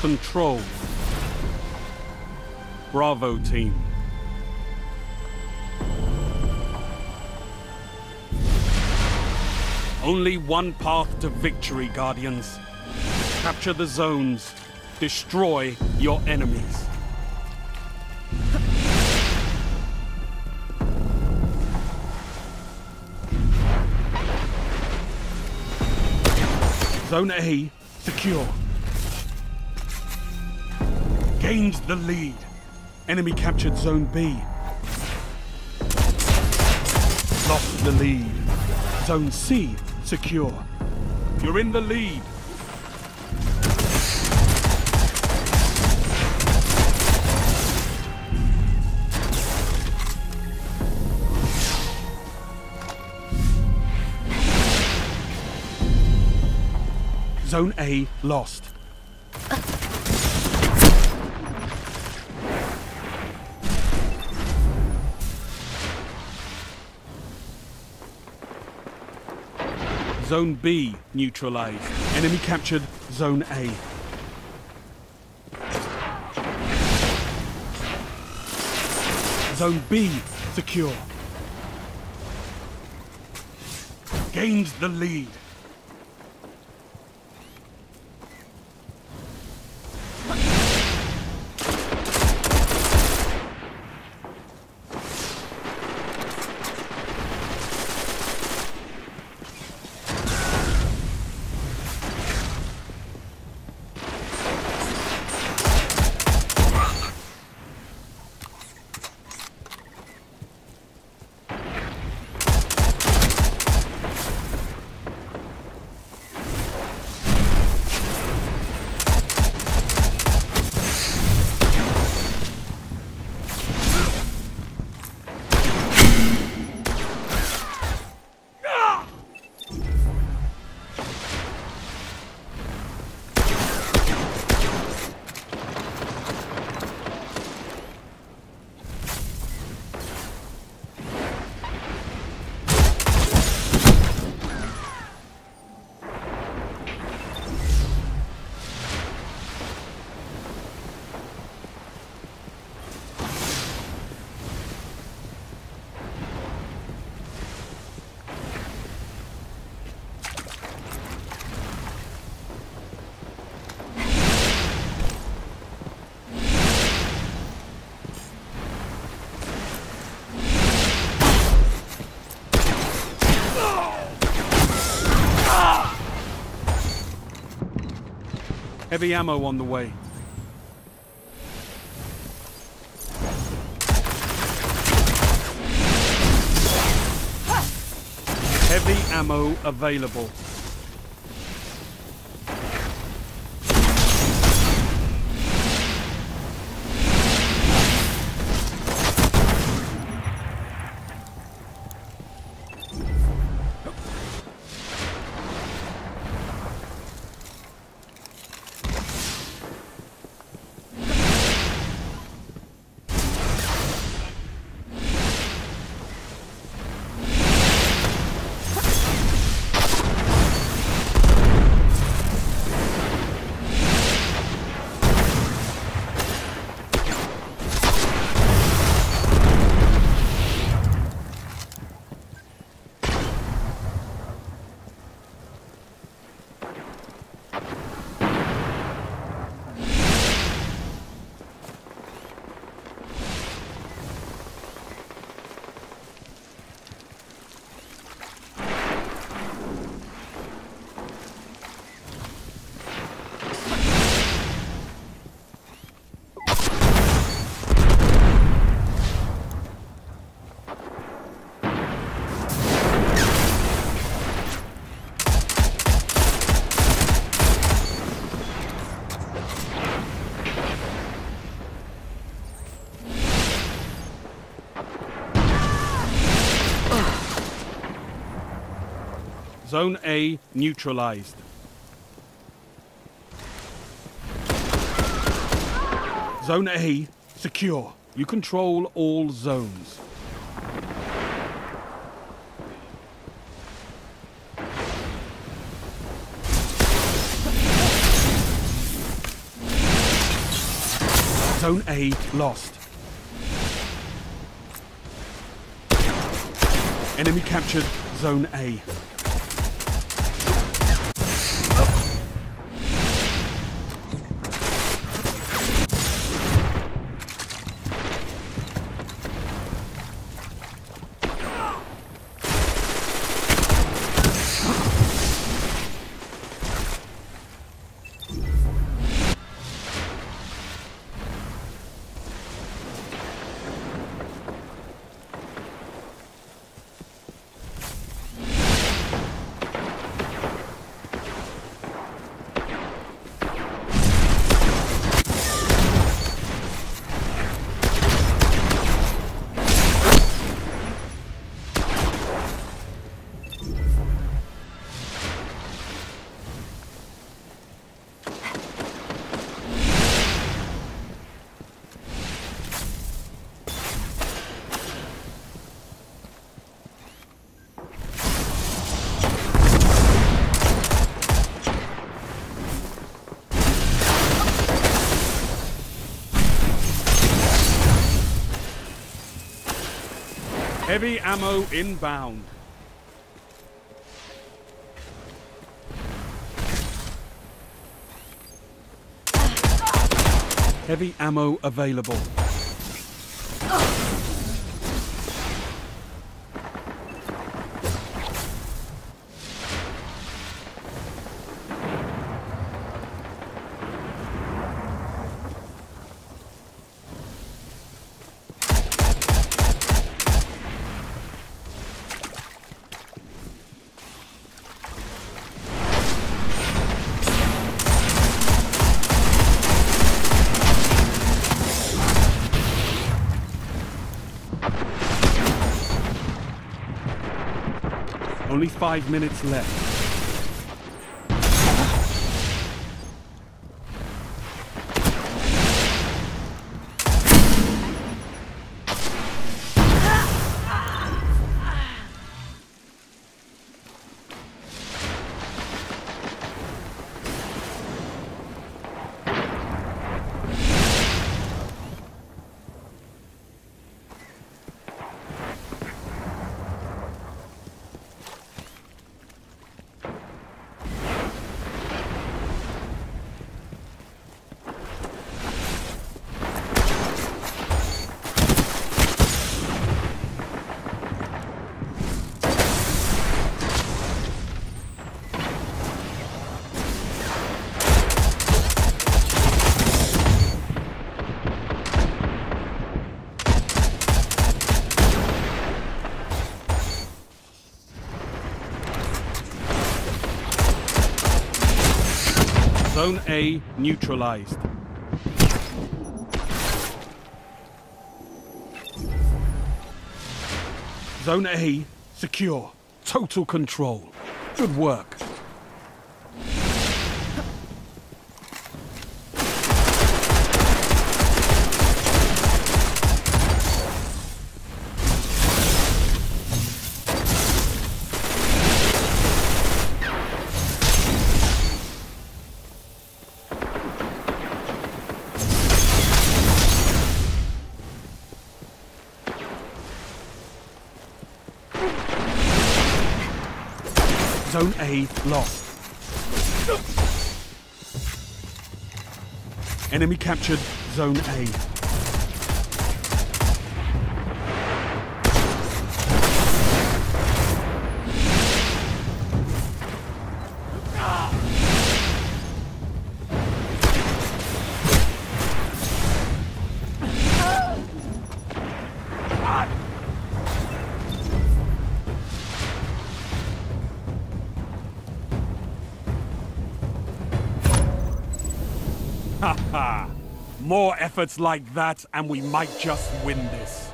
control. Bravo, team. Only one path to victory, Guardians. Capture the zones. Destroy your enemies. Zone A secure. Gained the lead. Enemy captured Zone B. Lost the lead. Zone C secure. You're in the lead. Zone A lost. Zone B neutralized. Enemy captured Zone A. Zone B secure. Gained the lead. Heavy ammo on the way. Heavy ammo available. Zone A neutralized. Zone A secure. You control all zones. Zone A lost. Enemy captured Zone A. Heavy ammo inbound. Heavy ammo available. Only 5 minutes left. Zone A neutralized. Zone A secure. Total control. Good work. Zone A lost. Enemy captured Zone A. Ha ha! More efforts like that and we might just win this.